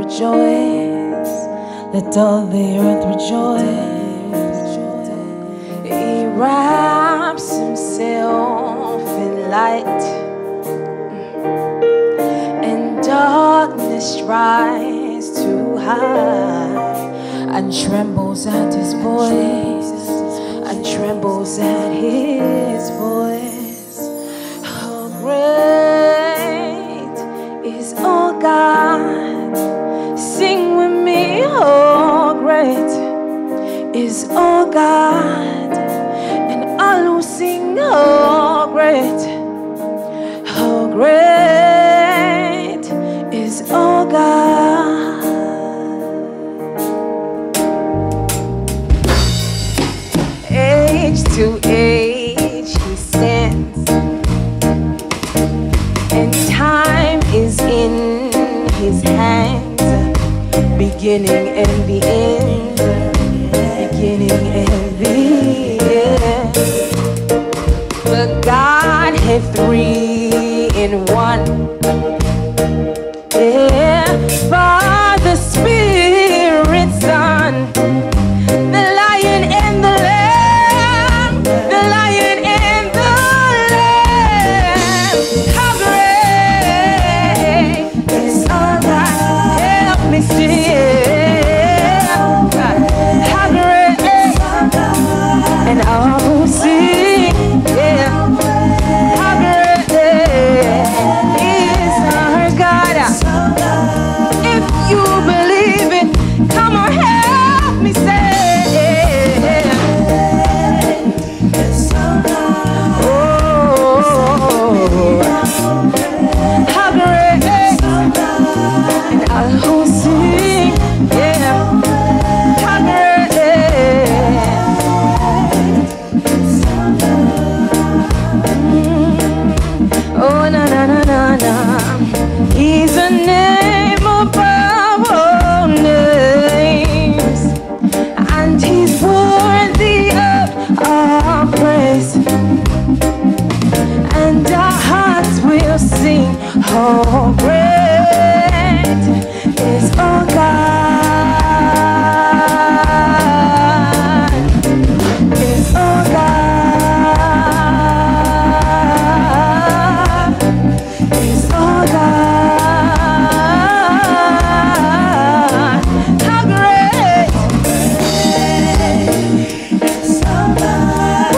rejoice. Let all the earth rejoice. He wraps himself in light, and darkness tries to hide, and trembles at his voice, and trembles at his voice. How great is our God? Sing with me. How great is our God? And all who sing, how great is our God. Age to age he stands, and time is in his hands, beginning and the end, beginning and the end. The Godhead three in one, yeah, Father, Spirit, Son, the Lion and the Lamb, the Lion and the Lamb. How great is our God? Help me sing. How great, and all who sing, yeah. How great is our God? If you believe it, come on, help me say. Oh, how great, and all who sing, yeah. How great, oh, na na na na na. He's a name above all names, and he's worthy of our praise, and our hearts will sing. How great is our God? Is our God? Is our God? How great is our God?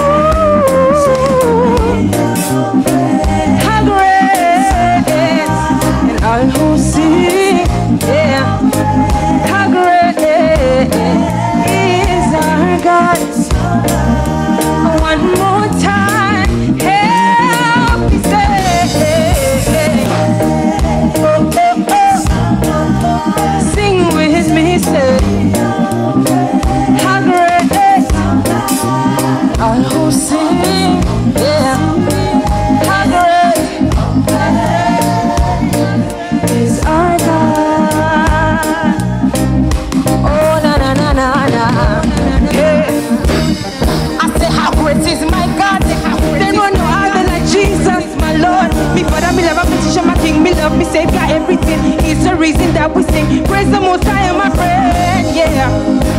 How great, and all who sing, yeah. How great is our God? One more time, help me say. Oh, oh, oh. Sing with me, say. How great, all who sing, yeah. How great is our God? Oh, na na na na na, yeah. I say, how great is my God? There no other like Jesus, my Lord. Me Father, me love, me teacher, my King, me love, me Savior, everything. It's the reason that we sing. Praise the Most High, my friend, yeah.